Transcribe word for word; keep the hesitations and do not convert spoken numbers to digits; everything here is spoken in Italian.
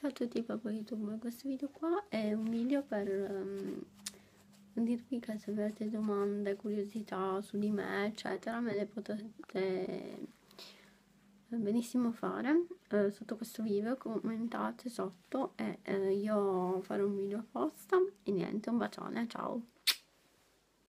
Ciao a tutti Papo YouTube, questo video qua è un video per um, dirvi che se avete domande, curiosità su di me eccetera me le potete benissimo fare eh, sotto questo video, commentate sotto e eh, io farò un video apposta e niente, un bacione, ciao!